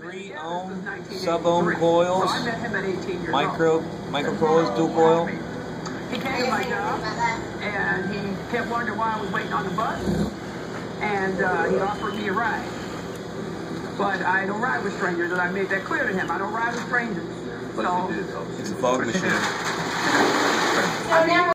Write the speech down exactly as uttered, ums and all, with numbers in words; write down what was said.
three ohm sub ohm coils, So I met him at eighteen years micro old. micro coils, dual coil. He came to my job, and he kept wondering why I was waiting on the bus, and uh, he offered me a ride. But I don't ride with strangers, and I made that clear to him. I don't ride with strangers. So It's a fog machine. I mean,